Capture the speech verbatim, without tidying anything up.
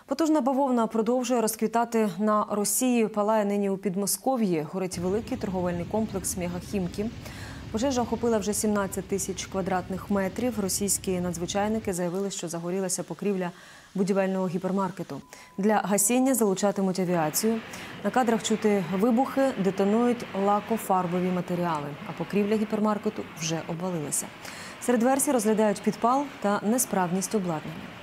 Потужна бавовна продовжує розквітати на Росії. Палає нині у Підмосков'ї. Горить великий торговельний комплекс «Мегахімки». Пожежа охопила вже сімнадцять тисяч квадратних метрів. Російські надзвичайники заявили, що загорілася покрівля будівельного гіпермаркету. Для гасіння залучатимуть авіацію. На кадрах чути вибухи, детонують лакофарбові матеріали. А покрівля гіпермаркету вже обвалилася. Серед версій розглядають підпал та несправність обладнання.